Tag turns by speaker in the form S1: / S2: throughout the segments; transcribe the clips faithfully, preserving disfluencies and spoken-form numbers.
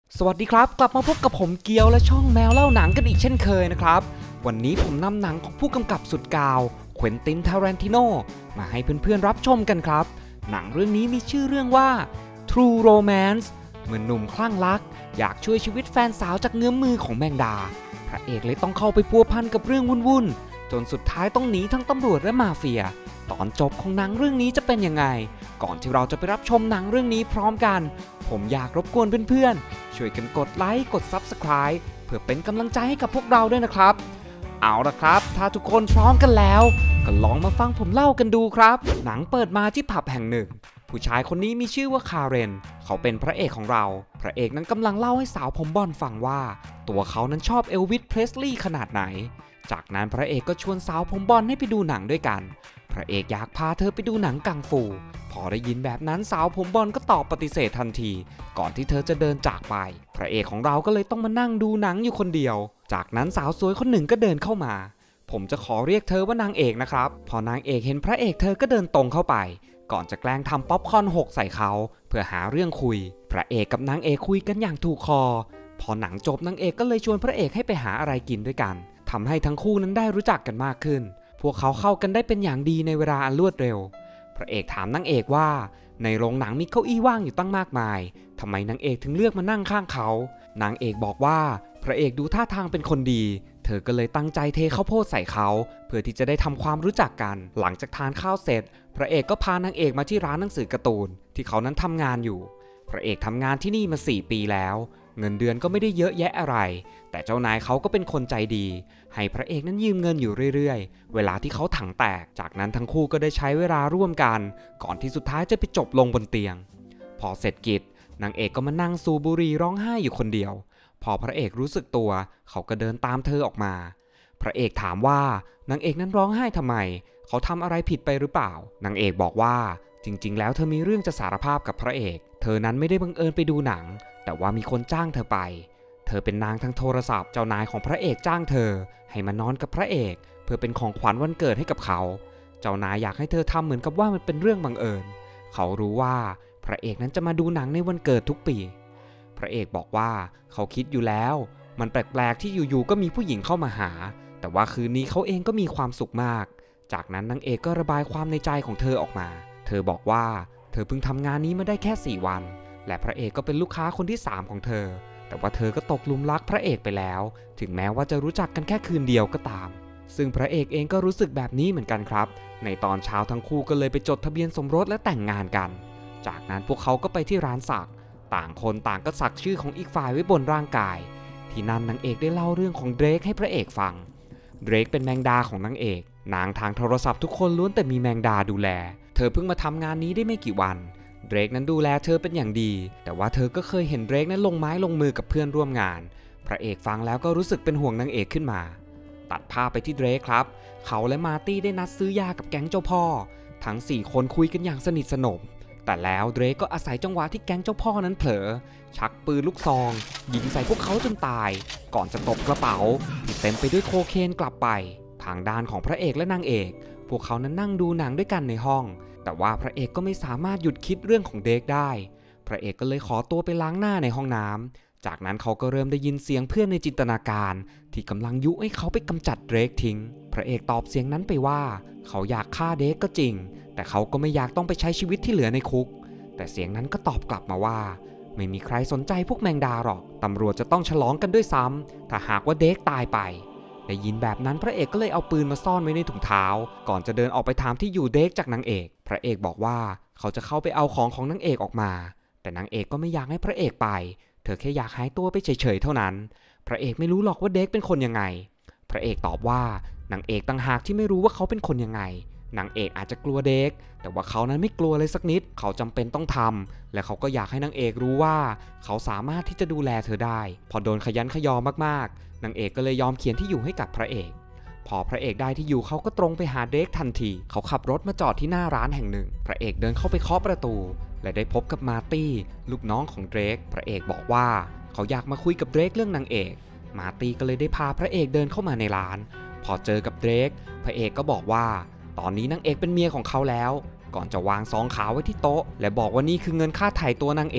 S1: สวัสดีครับกลับมาพบกับผมเกียวและช่องแมวเล่าหนังกันอีกเช่นเคยนะครับวันนี้ผมนำหนังของผู้กำกับสุดกาวเควินติน ทารันติโนมาให้เพื่อนๆรับชมกันครับหนังเรื่องนี้มีชื่อเรื่องว่า True Romance เมื่อหนุ่มคลั่งรักอยากช่วยชีวิตแฟนสาวจากเงื้อมมือของแมงดาพระเอกเลยต้องเข้าไปพัวพันกับเรื่องวุ่นๆจนสุดท้ายต้องหนีทั้งตำรวจและมาเฟียตอนจบของหนังเรื่องนี้จะเป็นยังไงก่อนที่เราจะไปรับชมหนังเรื่องนี้พร้อมกันผมอยากรบกวนเพื่อนๆช่วยกันกดไลค์กด ซับสไครบ์ เพื่อเป็นกำลังใจให้กับพวกเราด้วยนะครับเอาละครับถ้าทุกคนพร้อมกันแล้วก็ลองมาฟังผมเล่ากันดูครับหนังเปิดมาที่ผับแห่งหนึ่งผู้ชายคนนี้มีชื่อว่าคาเรนเขาเป็นพระเอกของเราพระเอกนั้นกำลังเล่าให้สาวผมบอลฟังว่าตัวเขานั้นชอบเอลวิส เพรสลีย์ขนาดไหนจากนั้นพระเอกก็ชวนสาวผมบอลให้ไปดูหนังด้วยกันพระเอกอยากพาเธอไปดูหนังกังฟูพอได้ยินแบบนั้นสาวผมบอลก็ตอบปฏิเสธทันทีก่อนที่เธอจะเดินจากไปพระเอกของเราก็เลยต้องมานั่งดูหนังอยู่คนเดียวจากนั้นสาวสวยคนหนึ่งก็เดินเข้ามาผมจะขอเรียกเธอว่านางเอกนะครับพอนางเอกเห็นพระเอกเธอก็เดินตรงเข้าไปก่อนจะแกล้งทำป๊อปคอร์นหกใส่เขาเพื่อหาเรื่องคุยพระเอกกับนางเอกคุยกันอย่างถูกคอพอหนังจบนางเอกก็เลยชวนพระเอกให้ไปหาอะไรกินด้วยกันทำให้ทั้งคู่นั้นได้รู้จักกันมากขึ้นพวกเขาเข้ากันได้เป็นอย่างดีในเวลาอันรวดเร็วพระเอกถามนางเอกว่าในโรงหนังมีเก้าอี้ว่างอยู่ตั้งมากมายทำไมนางเอกถึงเลือกมานั่งข้างเขานางเอกบอกว่าพระเอกดูท่าทางเป็นคนดีเธอก็เลยตั้งใจเทข้าวโพดใส่เขาเพื่อที่จะได้ทำความรู้จักกันหลังจากทานข้าวเสร็จพระเอกก็พานางเอกมาที่ร้านหนังสือการ์ตูนที่เขานั้นทำงานอยู่พระเอกทำงานที่นี่มาสี่ปีแล้วเงินเดือนก็ไม่ได้เยอะแยะอะไรแต่เจ้านายเขาก็เป็นคนใจดีให้พระเอกนั้นยืมเงินอยู่เรื่อยๆเวลาที่เขาถังแตกจากนั้นทั้งคู่ก็ได้ใช้เวลาร่วมกันก่อนที่สุดท้ายจะไปจบลงบนเตียงพอเสร็จกิจนางเอกก็มานั่งสูบบุหรี่ร้องไห้อยู่คนเดียวพอพระเอกรู้สึกตัวเขาก็เดินตามเธอออกมาพระเอกถามว่านางเอกนั้นร้องไห้ทำไมเขาทำอะไรผิดไปหรือเปล่านางเอกบอกว่าจริงๆแล้วเธอมีเรื่องจะสารภาพกับพระเอกเธอนั้นไม่ได้บังเอิญไปดูหนังแต่ว่ามีคนจ้างเธอไปเธอเป็นนางทางโทรศัพท์เจ้านายของพระเอกจ้างเธอให้มานอนกับพระเอกเพื่อเป็นของขวัญวันเกิดให้กับเขาเจ้านายอยากให้เธอทำเหมือนกับว่ามันเป็นเรื่องบังเอิญเขารู้ว่าพระเอกนั้นจะมาดูหนังในวันเกิดทุกปีพระเอกบอกว่าเขาคิดอยู่แล้วมันแปลกๆที่อยู่ๆก็มีผู้หญิงเข้ามาหาแต่ว่าคืนนี้เขาเองก็มีความสุขมากจากนั้นนางเอกก็ระบายความในใจของเธอออกมาเธอบอกว่าเธอเพิ่งทำงานนี้มาได้แค่สี่วันและพระเอกก็เป็นลูกค้าคนที่สามของเธอแต่ว่าเธอก็ตกหลุมรักพระเอกไปแล้วถึงแม้ว่าจะรู้จักกันแค่คืนเดียวก็ตามซึ่งพระเอกเองก็รู้สึกแบบนี้เหมือนกันครับในตอนเช้าทั้งคู่ก็เลยไปจดทะเบียนสมรสและแต่งงานกันจากนั้นพวกเขาก็ไปที่ร้านสักต่างคนต่างก็สักชื่อของอีกฝ่ายไว้บนร่างกายที่นั่นนางเอกได้เล่าเรื่องของเดรกให้พระเอกฟังเดรกเป็นแมงดาของนางเอกนางทางโทรศัพท์ทุกคนล้วนแต่มีแมงดาดูแลเธอเพิ่งมาทำงานนี้ได้ไม่กี่วันเดรกนั้นดูแลเธอเป็นอย่างดีแต่ว่าเธอก็เคยเห็นเดรกนั้นลงไม้ลงมือกับเพื่อนร่วมงานพระเอกฟังแล้วก็รู้สึกเป็นห่วงนางเอกขึ้นมาตัดภาพไปที่เดรกครับเขาและมาร์ตี้ได้นัดซื้อยากับแก๊งเจ้าพ่อทั้งสี่คนคุยกันอย่างสนิทสนมแต่แล้วเดรกก็อาศัยจังหวะที่แก๊งเจ้าพ่อนั้นเผลอชักปืนลูกซองยิงใส่พวกเขาจนตายก่อนจะตบกระเป๋าที่เต็มไปด้วยโคเคนกลับไปทางด้านของพระเอกและนางเอกพวกเขานั้นนั่งดูหนังด้วยกันในห้องแต่ว่าพระเอกก็ไม่สามารถหยุดคิดเรื่องของเดรกได้พระเอกก็เลยขอตัวไปล้างหน้าในห้องน้ำจากนั้นเขาก็เริ่มได้ยินเสียงเพื่อนในจินตนาการที่กำลังยุให้เขาไปกำจัดเดรกทิ้งพระเอกตอบเสียงนั้นไปว่าเขาอยากฆ่าเดรกก็จริงแต่เขาก็ไม่อยากต้องไปใช้ชีวิตที่เหลือในคุกแต่เสียงนั้นก็ตอบกลับมาว่าไม่มีใครสนใจพวกแมงดาหรอกตำรวจจะต้องฉลองกันด้วยซ้ำถ้าหากว่าเดรกตายไปได้ยินแบบนั้นพระเอกก็เลยเอาปืนมาซ่อนไว้ในถุงเท้าก่อนจะเดินออกไปถามที่อยู่เดรกจากนางเอกพระเอกบอกว่าเขาจะเข้าไปเอาของของนางเอกออกมาแต่นางเอกก็ไม่อยากให้พระเอกไปเธอแค่อยากหายตัวไปเฉยๆเท่านั้นพระเอกไม่รู้หรอกว่าเดรกเป็นคนยังไงพระเอกตอบว่านางเอกต่างหากที่ไม่รู้ว่าเขาเป็นคนยังไงนางเอกอาจจะกลัวเดรกแต่ว่าเขานั้นไม่กลัวเลยสักนิดเขาจำเป็นต้องทำและเขาก็อยากให้นางเอกรู้ว่าเขาสามารถที่จะดูแลเธอได้พอโดนขยันขยอมากๆนางเอกก็เลยยอมเขียนที่อยู่ให้กับพระเอกพอพระเอกได้ที่อยู่เขาก็ตรงไปหาเดรกทันทีเขาขับรถมาจอดที่หน้าร้านแห่งหนึ่งพระเอกเดินเข้าไปเคาะประตูและได้พบกับมาร์ตี้ลูกน้องของเดรกพระเอกบอกว่าเขาอยากมาคุยกับเดรกเรื่องนางเอกมาร์ตี้ก็เลยได้พาพระเอกเดินเข้ามาในร้านพอเจอกับเดรกพระเอกก็บอกว่าตอนนี้นางเอกเป็นเมียของเขาแล้วก่อนจะวางซองขาวไว้ที่โต๊ะและบอกว่านี่คือเงินค่าไถ่ตัวนางเอก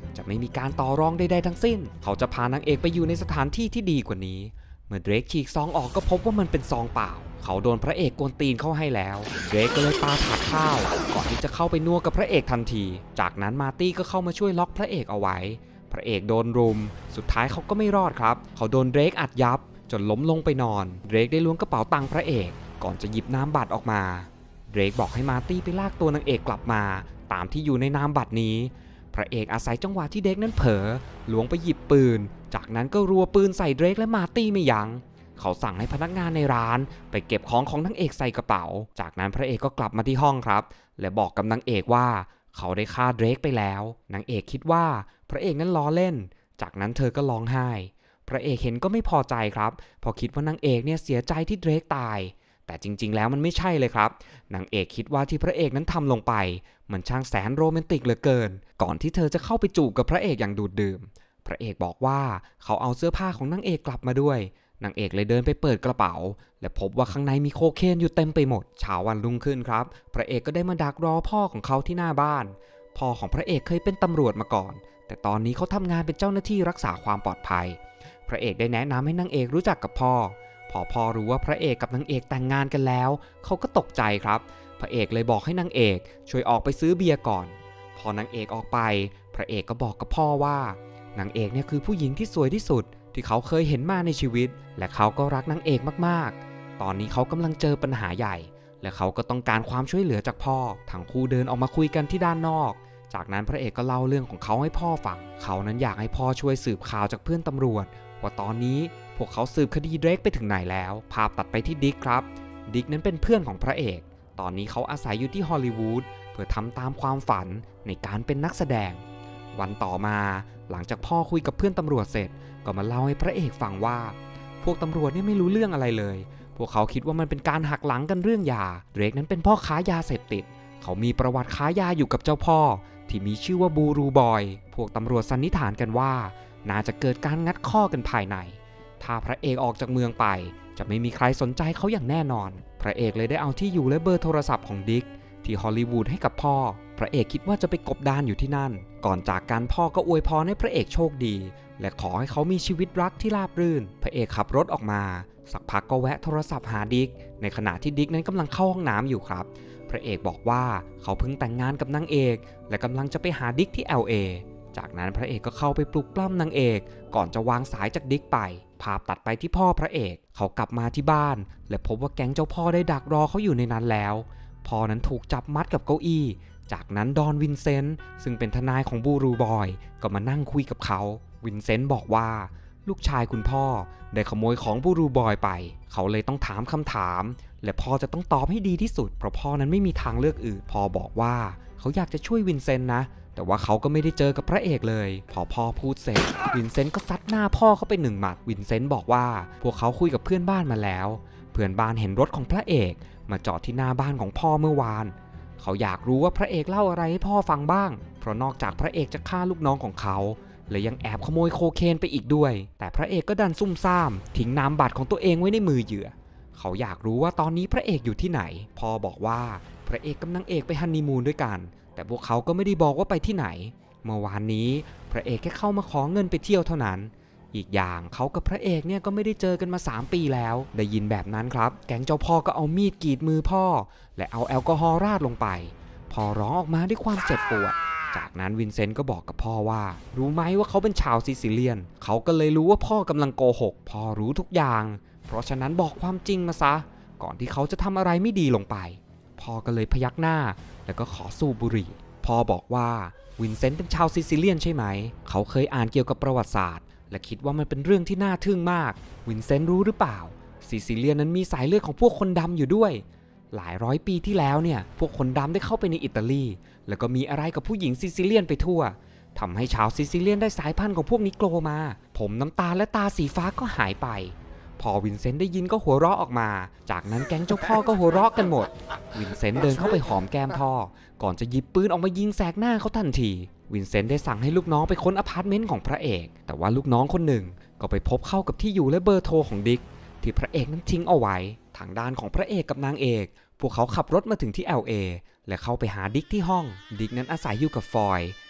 S1: จะไม่มีการต่อรองใดๆทั้งสิ้นเขาจะพานางเอกไปอยู่ในสถานที่ที่ดีกว่านี้เมื่อเดรกฉีกซองออกก็พบว่ามันเป็นซองเปล่าเขาโดนพระเอกกวนตีนเข้าให้แล้วเดรกก็เลยปาถาดข้าวก่อนที่จะเข้าไปนัวกับพระเอกทันทีจากนั้นมาร์ตี้ก็เข้ามาช่วยล็อกพระเอกเอาไว้พระเอกโดนรุมสุดท้ายเขาก็ไม่รอดครับเขาโดนเดรกอัดยับจนล้มลงไปนอนเดรกได้ล้วงกระเป๋าตังค์พระเอกก่อนจะหยิบนามบัตรออกมาเดรกบอกให้มาร์ตี้ไปลากตัวนางเอกกลับมาตามที่อยู่ในนามบัตรนี้พระเอกอาศัยจังหวะที่เดรกนั้นเผลอล้วงไปหยิบปืนจากนั้นก็รัวปืนใส่เดรกและมาร์ตี้ไม่ยั้งเขาสั่งให้พนักงานในร้านไปเก็บของของนางเอกใส่กระเป๋าจากนั้นพระเอกก็กลับมาที่ห้องครับและบอกกับนางเอกว่าเขาได้ฆ่าเดรกไปแล้วนางเอกคิดว่าพระเอกนั้นล้อเล่นจากนั้นเธอก็ร้องไห้พระเอกเห็นก็ไม่พอใจครับพอคิดว่านางเอกเนี่ยเสียใจที่เดรกตายแต่จริงๆแล้วมันไม่ใช่เลยครับนางเอกคิดว่าที่พระเอกนั้นทำลงไปมันช่างแสนโรแมนติกเหลือเกินก่อนที่เธอจะเข้าไปจูบกับพระเอกอย่างดูดดื่มพระเอกบอกว่าเขาเอาเสื้อผ้าของนางเอกกลับมาด้วยนางเอกเลยเดินไปเปิดกระเป๋าและพบว่าข้างในมีโคเคนอยู่เต็มไปหมดเช้าวันรุ่งขึ้นครับพระเอกก็ได้มาดักรอพ่อของเขาที่หน้าบ้านพ่อของพระเอกเคยเป็นตำรวจมาก่อนแต่ตอนนี้เขาทำงานเป็นเจ้าหน้าที่รักษาความปลอดภัยพระเอกได้แนะนำให้นางเอกรู้จักกับพ่อพอพ่อรู้ว่าพระเอกกับนางเอกแต่งงานกันแล้วเขาก็ตกใจครับพระเอกเลยบอกให้นางเอกช่วยออกไปซื้อเบียร์ก่อนพอนางเอกออกไปพระเอกก็บอกกับพ่อว่านางเอกเนี่ยคือผู้หญิงที่สวยที่สุดที่เขาเคยเห็นมาในชีวิตและเขาก็รักนางเอกมากๆตอนนี้เขากำลังเจอปัญหาใหญ่และเขาก็ต้องการความช่วยเหลือจากพ่อทั้งคู่เดินออกมาคุยกันที่ด้านนอกจากนั้นพระเอกก็เล่าเรื่องของเขาให้พ่อฟังเขานั้นอยากให้พ่อช่วยสืบข่าวจากเพื่อนตำรวจว่าตอนนี้พวกเขาสืบคดีเดรกไปถึงไหนแล้วภาพตัดไปที่ดิกครับดิกนั้นเป็นเพื่อนของพระเอกตอนนี้เขาอาศัยอยู่ที่ฮอลลีวูดเพื่อทำตามความฝันในการเป็นนักแสดงวันต่อมาหลังจากพ่อคุยกับเพื่อนตำรวจเสร็จก็มาเล่าให้พระเอกฟังว่าพวกตำรวจเนี่ยไม่รู้เรื่องอะไรเลยพวกเขาคิดว่ามันเป็นการหักหลังกันเรื่องยาเดรกนั้นเป็นพ่อค้ายาเสพติดเขามีประวัติค้ายาอยู่กับเจ้าพ่อที่มีชื่อว่าบูรูบอยพวกตำรวจสันนิษฐานกันว่าน่าจะเกิดการงัดข้อกันภายในถ้าพระเอกออกจากเมืองไปจะไม่มีใครสนใจเขาอย่างแน่นอนพระเอกเลยได้เอาที่อยู่และเบอร์โทรศัพท์ของดิกที่ฮอลลีวูดให้กับพ่อพระเอกคิดว่าจะไปกบดานอยู่ที่นั่นก่อนจากกันพ่อก็อวยพรให้พระเอกโชคดีและขอให้เขามีชีวิตรักที่ราบรื่นพระเอกขับรถออกมาสักพักก็แวะโทรศัพท์หาดิกในขณะที่ดิกนั้นกำลังเข้าห้องน้ำอยู่ครับพระเอกบอกว่าเขาเพิ่งแต่งงานกับนางเอกและกำลังจะไปหาดิกที่ แอล เอ จากนั้นพระเอกก็เข้าไปปลุกปล้ำนางเอกก่อนจะวางสายจากดิกไปภาพตัดไปที่พ่อพระเอกเขากลับมาที่บ้านและพบว่าแก๊งเจ้าพ่อได้ดักรอเขาอยู่ในนั้นแล้วพ่อนั้นถูกจับมัดกับเก้าอี้จากนั้นดอนวินเซนต์ซึ่งเป็นทนายของบูรูบอยก็มานั่งคุยกับเขาวินเซนต์บอกว่าลูกชายคุณพ่อได้ขโมยของบูรูบอยไปเขาเลยต้องถามคำถามและพ่อจะต้องตอบให้ดีที่สุดเพราะพ่อนั้นไม่มีทางเลือกอื่นพ่อบอกว่าเขาอยากจะช่วยวินเซนต์นะแต่ว่าเขาก็ไม่ได้เจอกับพระเอกเลยพอพ่อพูดเสร็จวินเซนต์ก็ซัดหน้าพ่อเข้าไปหนึ่งหมัดวินเซนต์บอกว่าพวกเขาคุยกับเพื่อนบ้านมาแล้วเพื่อนบ้านเห็นรถของพระเอกมาจอดที่หน้าบ้านของพ่อเมื่อวานเขาอยากรู้ว่าพระเอกเล่าอะไรให้พ่อฟังบ้างเพราะนอกจากพระเอกจะฆ่าลูกน้องของเขาและยังแอบขโมยโคเคนไปอีกด้วยแต่พระเอกก็ดันซุ่มซ่ามทิ้งนามบัตรของตัวเองไว้ในมือเหยื่อเขาอยากรู้ว่าตอนนี้พระเอกอยู่ที่ไหนพ่อบอกว่าพระเอกกับนางเอกไปฮันนีมูนด้วยกันแต่พวกเขาก็ไม่ได้บอกว่าไปที่ไหนเมื่อวานนี้พระเอกแค่เข้ามาขอเงินไปเที่ยวเท่านั้นอีกอย่างเขากับพระเอกเนี่ยก็ไม่ได้เจอกันมาสามปีแล้วได้ยินแบบนั้นครับแก๊งเจ้าพ่อก็เอามีดกรีดมือพ่อและเอาแอลกอฮอล์ราดลงไปพ่อร้องออกมาด้วยความเจ็บปวดจากนั้นวินเซนต์ก็บอกกับพ่อว่ารู้ไหมว่าเขาเป็นชาวซิซิเลียนเขาก็เลยรู้ว่าพ่อกำลังโกหกพ่อรู้ทุกอย่างเพราะฉะนั้นบอกความจริงมาซะก่อนที่เขาจะทำอะไรไม่ดีลงไปพ่อก็เลยพยักหน้าแล้วก็ขอสูบบุหรี่พ่อบอกว่าวินเซนต์เป็นชาวซิซิเลียนใช่ไหมเขาเคยอ่านเกี่ยวกับประวัติศาสตร์และคิดว่ามันเป็นเรื่องที่น่าทึ่งมากวินเซนต์รู้หรือเปล่าซิซิเลียนนั้นมีสายเลือดของพวกคนดำอยู่ด้วยหลายร้อยปีที่แล้วเนี่ยพวกคนดำได้เข้าไปในอิตาลีแล้วก็มีอะไรกับผู้หญิงซิซิเลียนไปทั่วทำให้ชาวซิซิเลียนได้สายพันธุ์ของพวกนิโกรมาผมน้ำตาลและตาสีฟ้าก็หายไปพอวินเซนต์ได้ยินก็หัวเราะออกมาจากนั้นแก๊งเจ้าพ่อก็หัวเราะกันหมดวินเซนต์เดินเข้าไปหอมแก้มพ่อก่อนจะหยิบปืนออกมายิงแสกหน้าเขาทันทีวินเซนต์ได้สั่งให้ลูกน้องไปค้นอพาร์ตเมนต์ของพระเอกแต่ว่าลูกน้องคนหนึ่งก็ไปพบเข้ากับที่อยู่และเบอร์โทรของดิกที่พระเอกนั้นทิ้งเอาไว้ทางด้านของพระเอกกับนางเอกพวกเขาขับรถมาถึงที่ แอล เอ และเข้าไปหาดิกที่ห้องดิกนั้นอาศัยอยู่กับฟอย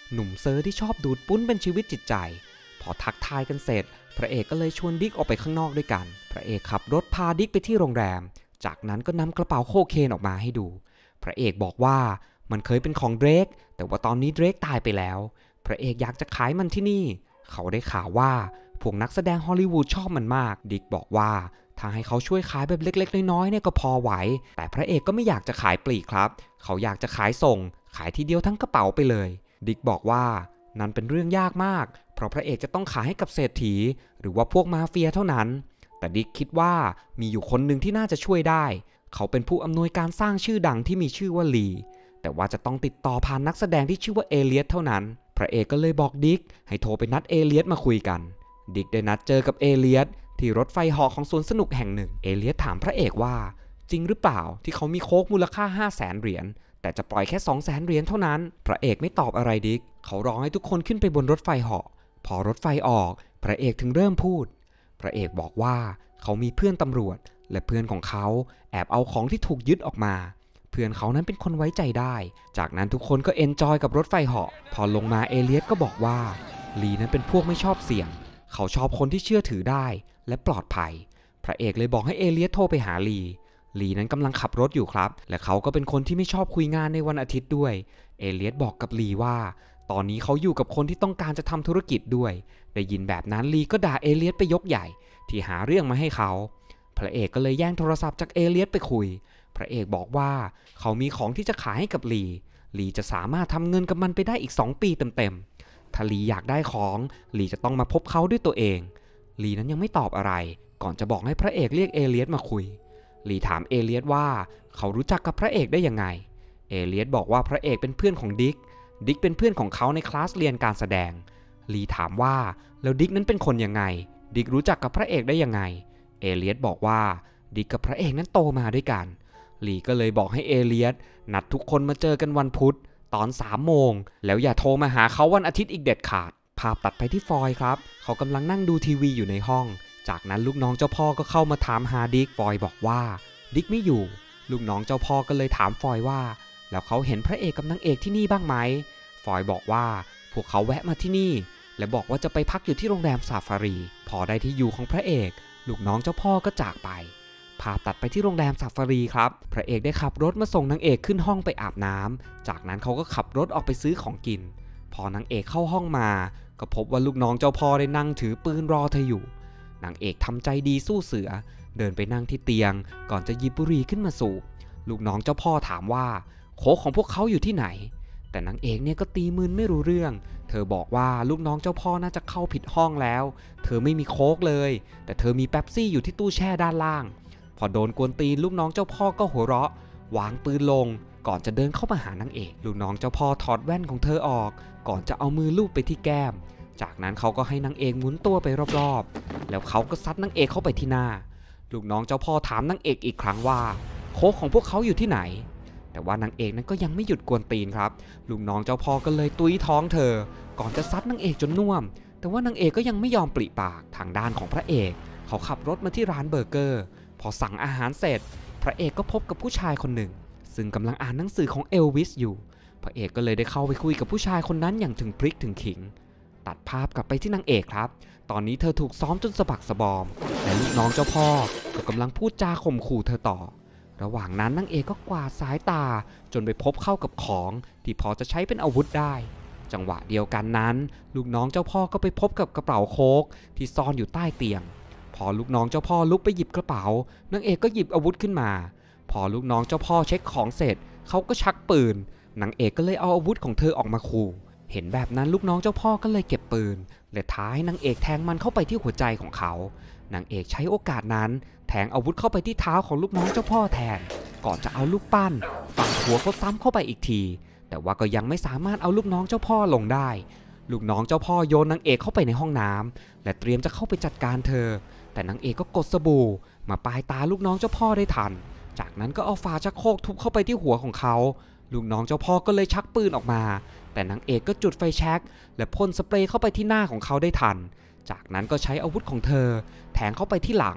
S1: หนุ่มเซอร์ที่ชอบดูดปุ้นเป็นชีวิตจิตใจพอทักทายกันเสร็จพระเอกก็เลยชวนดิ๊กออกไปข้างนอกด้วยกันพระเอกขับรถพาดิ๊กไปที่โรงแรมจากนั้นก็นำกระเป๋าโคเคนออกมาให้ดูพระเอกบอกว่ามันเคยเป็นของเดรกแต่ว่าตอนนี้เดรกตายไปแล้วพระเอกอยากจะขายมันที่นี่เขาได้ข่าวว่าพวกนักแสดงฮอลลีวูดชอบมันมากดิ๊กบอกว่าถ้าให้เขาช่วยขายแบบเล็กๆน้อยๆเนี่ยก็พอไหวแต่พระเอกก็ไม่อยากจะขายปลีกครับเขาอยากจะขายส่งขายทีเดียวทั้งกระเป๋าไปเลยดิ๊กบอกว่านั่นเป็นเรื่องยากมากเพราะพระเอกจะต้องขายให้กับเศรษฐีหรือว่าพวกมาเฟียเท่านั้นแต่ดิ๊กคิดว่ามีอยู่คนหนึ่งที่น่าจะช่วยได้เขาเป็นผู้อำนวยการสร้างชื่อดังที่มีชื่อว่าลีแต่ว่าจะต้องติดต่อผ่านนักแสดงที่ชื่อว่าเอเลียสเท่านั้นพระเอกก็เลยบอกดิ๊กให้โทรไปนัดเอเลียสมาคุยกันดิ๊กได้นัดเจอกับเอเลียสที่รถไฟเหาะของสวนสนุกแห่งหนึ่งเอเลียสถามพระเอกว่าจริงหรือเปล่าที่เขามีโค้กมูลค่า ห้าแสน เหรียญแต่จะปล่อยแค่ สองแสน เหรียญเท่านั้นพระเอกไม่ตอบอะไรดิ๊กเขารอให้ทุกคนขึ้นไปบนรถไฟเหาะพอรถไฟออกพระเอกถึงเริ่มพูดพระเอกบอกว่าเขามีเพื่อนตำรวจและเพื่อนของเขาแอบเอาของที่ถูกยึดออกมาเพื่อนเขานั้นเป็นคนไว้ใจได้จากนั้นทุกคนก็เอนจอยกับรถไฟเหาะพอลงมาเอเลียสก็บอกว่าลีนั้นเป็นพวกไม่ชอบเสี่ยงเขาชอบคนที่เชื่อถือได้และปลอดภัยพระเอกเลยบอกให้เอเลียสโทรไปหาลีลีนั้นกำลังขับรถอยู่ครับและเขาก็เป็นคนที่ไม่ชอบคุยงานในวันอาทิตย์ด้วยเอเลียสบอกกับลีว่าตอนนี้เขาอยู่กับคนที่ต้องการจะทำธุรกิจด้วยได้ยินแบบนั้นลีก็ด่าเอเลียสไปยกใหญ่ที่หาเรื่องมาให้เขาพระเอกก็เลยแย่งโทรศัพท์จากเอเลียสไปคุยพระเอกบอกว่าเขามีของที่จะขายให้กับลีลีจะสามารถทำเงินกับมันไปได้อีกสองปีเต็มๆถ้าลีอยากได้ของลีจะต้องมาพบเขาด้วยตัวเองลีนั้นยังไม่ตอบอะไรก่อนจะบอกให้พระเอกเรียกเอเลียสมาคุยลีถามเอเลียสว่าเขารู้จักกับพระเอกได้ยังไงเอเลียสบอกว่าพระเอกเป็นเพื่อนของดิ๊กดิ๊กเป็นเพื่อนของเขาในคลาสเรียนการแสดงลีถามว่าแล้วดิ๊กนั้นเป็นคนยังไงดิ๊กรู้จักกับพระเอกได้ยังไงเอเลียสบอกว่าดิ๊กกับพระเอกนั้นโตมาด้วยกันลีก็เลยบอกให้เอเลียสนัดทุกคนมาเจอกันวันพุธตอนสามโมงแล้วอย่าโทรมาหาเขาวันอาทิตย์อีกเด็ดขาดภาพตัดไปที่ฟอยครับเขากำลังนั่งดูทีวีอยู่ในห้องจากนั้นลูกน้องเจ้าพ่อก็เข้ามาถามหาดิ๊กฟอยบอกว่าดิ๊กไม่อยู่ลูกน้องเจ้าพ่อก็เลยถามฟอยว่าแล้วเขาเห็นพระเอกกับนางเอกที่นี่บ้างไหมฟอยบอกว่าพวกเขาแวะมาที่นี่และบอกว่าจะไปพักอยู่ที่โรงแรมซาฟารีพอได้ที่อยู่ของพระเอกลูกน้องเจ้าพ่อก็จากไปภาพตัดไปที่โรงแรมซาฟารีครับพระเอกได้ขับรถมาส่งนางเอกขึ้นห้องไปอาบน้ำจากนั้นเขาก็ขับรถออกไปซื้อของกินพอนางเอกเข้าห้องมาก็พบว่าลูกน้องเจ้าพ่อได้นั่งถือปืนรอเธออยู่นางเอกทำใจดีสู้เสือเดินไปนั่งที่เตียงก่อนจะหยิบบุหรี่ขึ้นมาสูบลูกน้องเจ้าพ่อถามว่าโค้กของพวกเขาอยู่ที่ไหนแต่นางเอกเนี่ยก็ตีมึนไม่รู้เรื่องเธอบอกว่าลูกน้องเจ้าพ่อน่าจะเข้าผิดห้องแล้วเธอไม่มีโค้กเลยแต่เธอมีเป๊ปซี่อยู่ที่ตู้แช่ด้านล่างพอโดนกวนตีนลูกน้องเจ้าพ่อก็หัวเราะวางปืนลงก่อนจะเดินเข้ามาหานางเอกลูกน้องเจ้าพ่อถอดแว่นของเธอออกก่อนจะเอามือลูบไปที่แก้มจากนั้นเขาก็ให้นางเอกหมุนตัวไปรอบๆแล้วเขาก็ซัดนางเอกเข้าไปที่หน้าลูกน้องเจ้าพ่อถามนางเอกอีกครั้งว่าโค้กของพวกเขาอยู่ที่ไหนแต่ว่านางเอกนั้นก็ยังไม่หยุดกวนตีนครับลูกน้องเจ้าพ่อก็เลยตุ้ยท้องเธอก่อนจะซัดนางเอกจนน่วมแต่ว่านางเอกก็ยังไม่ยอมปริปากทางด้านของพระเอกเขาขับรถมาที่ร้านเบอร์เกอร์พอสั่งอาหารเสร็จพระเอกก็พบกับผู้ชายคนหนึ่งซึ่งกำลังอ่านหนังสือของเอลวิสอยู่พระเอกก็เลยได้เข้าไปคุยกับผู้ชายคนนั้นอย่างถึงพริกถึงขิงตัดภาพกลับไปที่นางเอกครับตอนนี้เธอถูกซ้อมจนสะบักสะบอมและลูกน้องเจ้าพ่อก็กำลังพูดจาข่มขู่เธอต่อระหว่างนั้นนางเอกก็กวาดสายตาจนไปพบเข้ากับของที่พอจะใช้เป็นอาวุธได้จังหวะเดียวกันนั้นลูกน้องเจ้าพ่อก็ไปพบกับกระเป๋าโค้กที่ซ่อนอยู่ใต้เตียงพอลูกน้องเจ้าพ่อลุกไปหยิบกระเป๋านางเอกก็หยิบอาวุธขึ้นมาพอลูกน้องเจ้าพ่อเช็คของเสร็จเขาก็ชักปืนนางเอกก็เลยเอาอาวุธของเธอออกมาขู่เห็นแบบนั้นลูกน้องเจ้าพ่อก็เลยเก็บปืนและท้าให้นางเอกแทงมันเข้าไปที่หัวใจของเขานางเอกใช้โอกาสนั้นแทงอาวุธเข้าไปที่เท้าของลูกน้องเจ้าพ่อแทนก่อนจะเอาลูกปั้นฝังหัวเขาซ้ำเข้าไปอีกทีแต่ว่าก็ยังไม่สามารถเอาลูกน้องเจ้าพ่อลงได้ลูกน้องเจ้าพ่อโยนนางเอกเข้าไปในห้องน้ำและเตรียมจะเข้าไปจัดการเธอแต่นางเอกก็กดสบู่มาปลายตาลูกน้องเจ้าพ่อได้ทันจากนั้นก็เอาฝาชักโครกทุบเข้าไปที่หัวของเขาลูกน้องเจ้าพ่อก็เลยชักปืนออกมาแต่นางเอกก็จุดไฟแช็กและพ่นสเปรย์เข้าไปที่หน้าของเขาได้ทันจากนั้นก็ใช้อาวุธของเธอแทงเข้าไปที่หลัง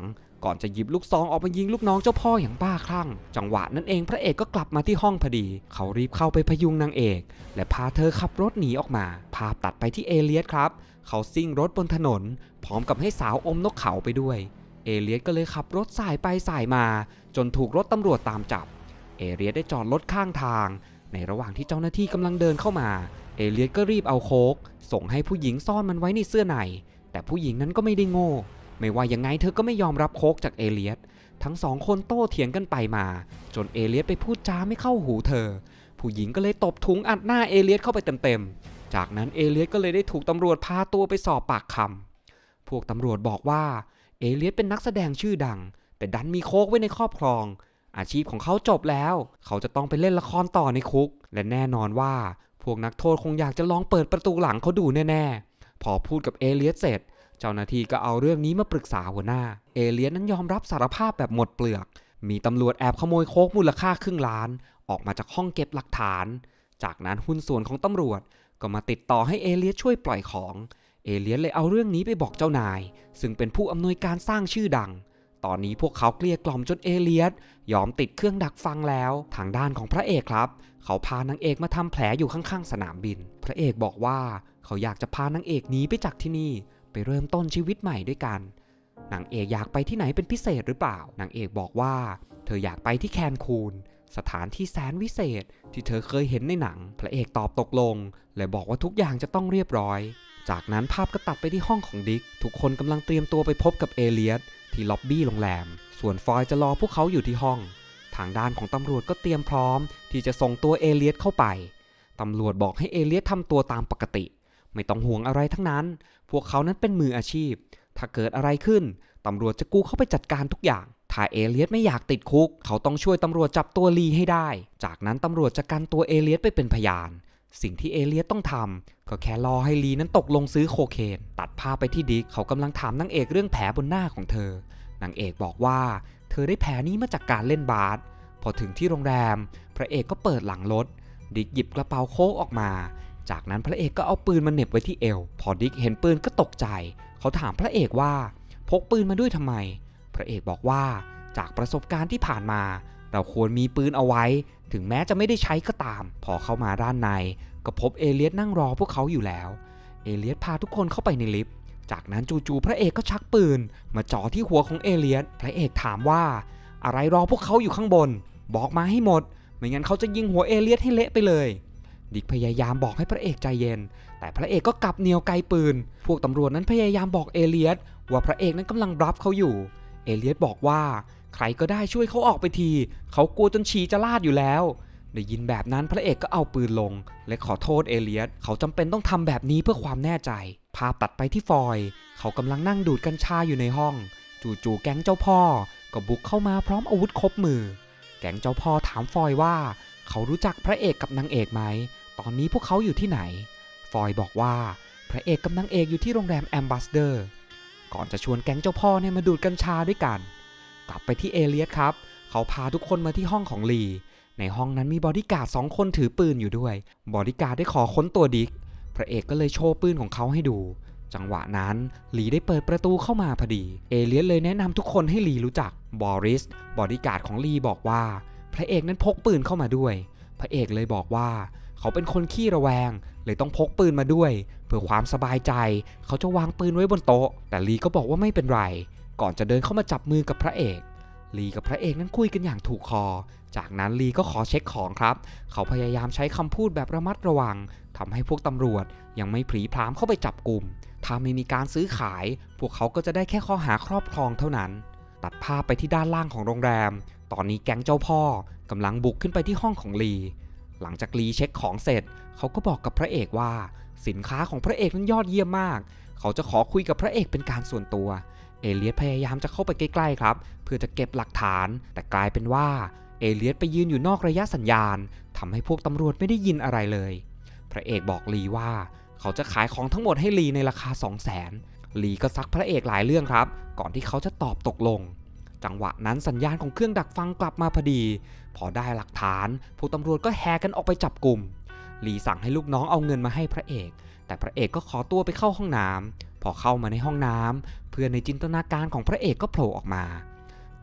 S1: ก่อนจะหยิบลูกซองออกมายิงลูกน้องเจ้าพ่ออย่างบ้าคลั่งจังหวะนั้นเองพระเอกก็กลับมาที่ห้องพอดีเขารีบเข้าไปพยุงนางเอกและพาเธอขับรถหนีออกมาภาพตัดไปที่เอเลียสครับเขาซิ่งรถบนถนนพร้อมกับให้สาวอมนกเขาไปด้วยเอเลียสก็เลยขับรถสายไปสายมาจนถูกรถตำรวจตามจับเอเลียสได้จอดรถข้างทางในระหว่างที่เจ้าหน้าที่กำลังเดินเข้ามาเอเลียสก็รีบเอาโค้กส่งให้ผู้หญิงซ่อนมันไว้ในเสื้อในแต่ผู้หญิงนั้นก็ไม่ได้โง่ไม่ว่ายังไงเธอก็ไม่ยอมรับโค้กจากเอเลียสทั้งสองคนโต้เถียงกันไปมาจนเอเลียสไปพูดจาไม่เข้าหูเธอผู้หญิงก็เลยตบถุงอัดหน้าเอเลียสเข้าไปเต็มๆจากนั้นเอเลียสก็เลยได้ถูกตำรวจพาตัวไปสอบปากคำพวกตำรวจบอกว่าเอเลียสเป็นนักแสดงชื่อดังแต่ดันมีโค้กไว้ในครอบครองอาชีพของเขาจบแล้วเขาจะต้องไปเล่นละครต่อในคุกและแน่นอนว่าพวกนักโทษคงอยากจะลองเปิดประตูหลังเขาดูแน่ๆพอพูดกับเอเลียสเสร็จเจ้าหน้าที่ก็เอาเรื่องนี้มาปรึกษาหัวหน้าเอเลียสนั้นยอมรับสารภาพแบบหมดเปลือกมีตำรวจแอบขโมยโค้กมูลค่าครึ่งล้านออกมาจากห้องเก็บหลักฐานจากนั้นหุ้นส่วนของตำรวจก็มาติดต่อให้เอเลียสช่วยปล่อยของเอเลียสเลยเอาเรื่องนี้ไปบอกเจ้านายซึ่งเป็นผู้อำนวยการสร้างชื่อดังตอนนี้พวกเขาเกลี้ยกล่อมจนเอเลียสยอมติดเครื่องดักฟังแล้วทางด้านของพระเอกครับเขาพานางเอกมาทำแผลอยู่ข้างๆสนามบินพระเอกบอกว่าเขาอยากจะพานางเอกหนีไปจากที่นี่ไปเริ่มต้นชีวิตใหม่ด้วยกันนางเอกอยากไปที่ไหนเป็นพิเศษหรือเปล่านางเอกบอกว่าเธออยากไปที่แคนคูนสถานที่แสนวิเศษที่เธอเคยเห็นในหนังพระเอกตอบตกลงและบอกว่าทุกอย่างจะต้องเรียบร้อยจากนั้นภาพก็ตัดไปที่ห้องของดิกทุกคนกำลังเตรียมตัวไปพบกับเอเลียสที่ล็อบบี้โรงแรมส่วนฟอยจะรอพวกเขาอยู่ที่ห้องทางด้านของตำรวจก็เตรียมพร้อมที่จะส่งตัวเอเลียสเข้าไปตำรวจบอกให้เอเลียสทำตัวตามปกติไม่ต้องห่วงอะไรทั้งนั้นพวกเขานั้นเป็นมืออาชีพถ้าเกิดอะไรขึ้นตำรวจจะกู้เข้าไปจัดการทุกอย่างถ้าเอเลียสไม่อยากติดคุกเขาต้องช่วยตำรวจจับตัวลีให้ได้จากนั้นตำรวจจะกันตัวเอเลียสไปเป็นพยานสิ่งที่เอเลียสต้องทำก็แค่รอให้ลีนั้นตกลงซื้อโคเคนตัดภาพไปที่ดิกเขากำลังถามนางเอกเรื่องแผลบนหน้าของเธอนางเอกบอกว่าเธอได้แผลนี้มาจากการเล่นบาสพอถึงที่โรงแรมพระเอกก็เปิดหลังรถดิกหยิบกระเป๋าโค้กออกมาจากนั้นพระเอกก็เอาปืนมาเหน็บไว้ที่เอวพอดิกเห็นปืนก็ตกใจเขาถามพระเอกว่าพกปืนมาด้วยทำไมพระเอกบอกว่าจากประสบการณ์ที่ผ่านมาเราควรมีปืนเอาไว้ถึงแม้จะไม่ได้ใช้ก็ตามพอเข้ามาด้านในก็พบเอเลียสนั่งรอพวกเขาอยู่แล้วเอเลียสพาทุกคนเข้าไปในลิฟต์จากนั้นจู่ๆพระเอกก็ชักปืนมาจ่อที่หัวของเอเลียสพระเอกถามว่าอะไรรอพวกเขาอยู่ข้างบนบอกมาให้หมดไม่งั้นเขาจะยิงหัวเอเลียสให้เละไปเลยดิกพยายามบอกให้พระเอกใจเย็นแต่พระเอกก็กลับเหนี่ยวไกปืนพวกตำรวจนั้นพยายามบอกเอเลียสว่าพระเอกนั้นกำลังรับเขาอยู่เอเลียสบอกว่าใครก็ได้ช่วยเขาออกไปทีเขากลัวจนฉี่จะลาดอยู่แล้วได้ยินแบบนั้นพระเอกก็เอาปืนลงและขอโทษเอเลียสเขาจำเป็นต้องทำแบบนี้เพื่อความแน่ใจภาพตัดไปที่ฟอยเขากำลังนั่งดูดกัญชาอยู่ในห้องจู่ๆแก๊งเจ้าพ่อก็บุกเข้ามาพร้อมอาวุธครบมือแก๊งเจ้าพ่อถามฟอยว่าเขารู้จักพระเอกกับนางเอกไหมตอนนี้พวกเขาอยู่ที่ไหนฟอยบอกว่าพระเอกกับนางเอกอยู่ที่โรงแรมแอมบาสเดอร์ก่อนจะชวนแก๊งเจ้าพ่อเนี่ยมาดูดกัญชาด้วยกันกลับไปที่เอเลียสครับเขาพาทุกคนมาที่ห้องของลีในห้องนั้นมีบอดี้การ์ดสองคนถือปืนอยู่ด้วยบอดี้การ์ดได้ขอค้นตัวดิกพระเอกก็เลยโชว์ปืนของเขาให้ดูจังหวะนั้นลีได้เปิดประตูเข้ามาพอดีเอเลียสเลยแนะนำทุกคนให้ลีรู้จักบอริสบอดี้การ์ดของลีบอกว่าพระเอกนั้นพกปืนเข้ามาด้วยพระเอกเลยบอกว่าเขาเป็นคนขี้ระแวงเลยต้องพกปืนมาด้วยเพื่อความสบายใจเขาจะวางปืนไว้บนโต๊ะแต่ลีก็บอกว่าไม่เป็นไรก่อนจะเดินเข้ามาจับมือกับพระเอกลีกับพระเอกนั้นคุยกันอย่างถูกคอจากนั้นลีก็ขอเช็คของครับเขาพยายามใช้คำพูดแบบระมัดระวังทำให้พวกตำรวจยังไม่ผลีพรามเข้าไปจับกลุ่มถ้าไม่มีการซื้อขายพวกเขาก็จะได้แค่ข้อหาครอบครองเท่านั้นตัดภาพไปที่ด้านล่างของโรงแรมตอนนี้แก๊งเจ้าพ่อกำลังบุกขึ้นไปที่ห้องของลีหลังจากลีเช็คของเสร็จเขาก็บอกกับพระเอกว่าสินค้าของพระเอกนั้นยอดเยี่ยมมากเขาจะขอคุยกับพระเอกเป็นการส่วนตัวเอเลียสพยายามจะเข้าไปใกล้ๆครับเพื่อจะเก็บหลักฐานแต่กลายเป็นว่าเอเลียสไปยืนอยู่นอกระยะสัญญาณทำให้พวกตำรวจไม่ได้ยินอะไรเลยพระเอกบอกลีว่าเขาจะขายของทั้งหมดให้ลีในราคา สองแสน ลีก็ซักพระเอกหลายเรื่องครับก่อนที่เขาจะตอบตกลงจังหวะนั้นสัญญาณของเครื่องดักฟังกลับมาพอดีพอได้หลักฐานพวกตำรวจก็แห่กันออกไปจับกลุ่มลีสั่งให้ลูกน้องเอาเงินมาให้พระเอกแต่พระเอกก็ขอตัวไปเข้าห้องน้ำพอเข้ามาในห้องน้ำเพื่อนในจินตนาการของพระเอกก็โผล่ออกมา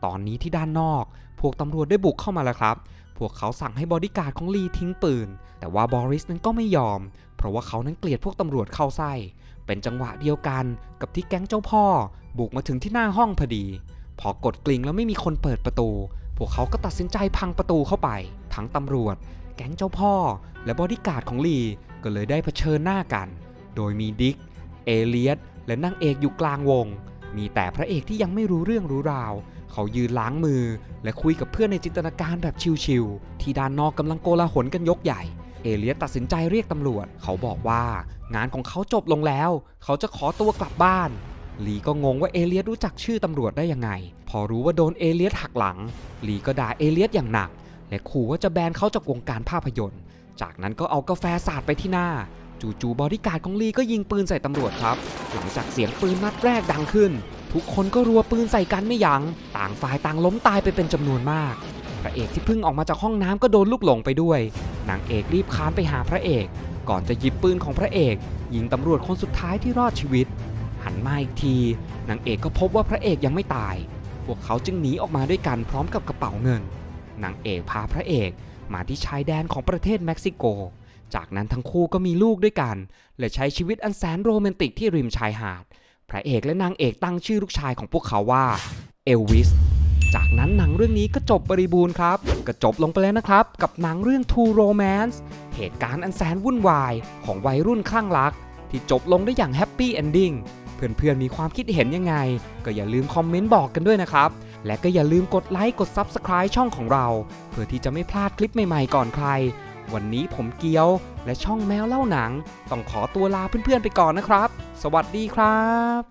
S1: ตอนนี้ที่ด้านนอกพวกตำรวจได้บุกเข้ามาแล้วครับพวกเขาสั่งให้บอดี้การ์ดของลีทิ้งปืนแต่ว่าบอริสนั้นก็ไม่ยอมเพราะว่าเขานั้นเกลียดพวกตำรวจเข้าไส้เป็นจังหวะเดียวกันกับที่แก๊งเจ้าพ่อบุกมาถึงที่หน้าห้องพอดีพอกดกลิ่งแล้วไม่มีคนเปิดประตูพวกเขาก็ตัดสินใจพังประตูเข้าไปทั้งตำรวจแก๊งเจ้าพ่อและบอดี้การ์ดของลีก็เลยได้เผชิญหน้ากันโดยมีดิกเอเลียสและนางเอกอยู่กลางวงมีแต่พระเอกที่ยังไม่รู้เรื่องรู้ราวเขายืนล้างมือและคุยกับเพื่อนในจินตนาการแบบชิลๆที่ด้านนอกกำลังโกลาหลกันยกใหญ่เอเลียสตัดสินใจเรียกตำรวจเขาบอกว่างานของเขาจบลงแล้วเขาจะขอตัวกลับบ้านลีก็งงว่าเอเลียสรู้จักชื่อตำรวจได้ยังไงพอรู้ว่าโดนเอเลียสหักหลังลีก็ด่าเอเลียสอย่างหนักและขู่ว่าจะแบนเขาจากวงการภาพยนตร์จากนั้นก็เอากาแฟสาดไปที่หน้าจู่ๆบอดี้การ์ดของลีก็ยิงปืนใส่ตำรวจครับหลังจากเสียงปืนนัดแรกดังขึ้นทุกคนก็รัวปืนใส่กันไม่ยัง้งต่างฝ่ายต่างล้มตายไปเป็นจำนวนมากพระเอกที่เพิ่งออกมาจากห้องน้ำก็โดนลูกหลงไปด้วยนางเอกรีบคานไปหาพระเอกก่อนจะหยิบปืนของพระเอกยิงตำรวจคนสุดท้ายที่รอดชีวิตหันมาอีกทีนางเอกก็พบว่าพระเอกยังไม่ตายพวกเขาจึงหนีออกมาด้วยกันพร้อมกับกระเป๋าเงินนางเอกพาพระเอกมาที่ชายแดนของประเทศเม็กซิโกจากนั้นทั้งคู่ก็มีลูกด้วยกันและใช้ชีวิตอันแสนโรแมนติกที่ริมชายหาดพระเอกและนางเอกตั้งชื่อลูกชายของพวกเขาว่าเอลวิสจากนั้นหนังเรื่องนี้ก็จบบริบูรณ์ครับก็จบลงไปแล้วนะครับกับหนังเรื่อง True Romance เหตุการณ์อันแสนวุ่นวายของวัยรุ่นคลั่งรักที่จบลงได้อย่างแฮปปี้เอนดิ้งเพื่อนๆมีความคิดเห็นยังไงก็อย่าลืมคอมเมนต์บอกกันด้วยนะครับและก็อย่าลืมกดไลค์กด ซับสไครบ์ ช่องของเราเพื่อที่จะไม่พลาดคลิปใหม่ๆก่อนใครวันนี้ผมเกียวและช่องแมวเล่าหนังต้องขอตัวลาเพื่อนๆไปก่อนนะครับสวัสดีครับ